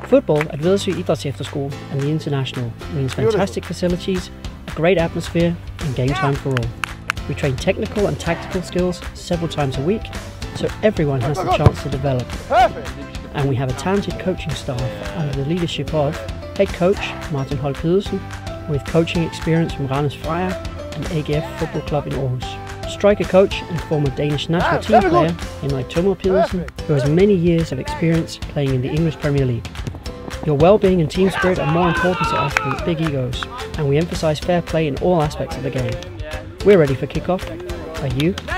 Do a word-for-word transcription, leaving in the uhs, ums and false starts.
Football at Vedersø Idrætsefterskole and the International means fantastic facilities, a great atmosphere and game time for all. We train technical and tactical skills several times a week, so everyone has the chance to develop. And we have a talented coaching staff under the leadership of head coach Martin Holk Pedersen, with coaching experience from Randers Freja and A G F Football Club in Aarhus. Striker coach and former Danish national team player Henrik Tømmer Pedersen, who has many years of experience playing in the English Premier League. Your well-being and team spirit are more important to us than big egos, and we emphasise fair play in all aspects of the game. We're ready for kick-off. Are you?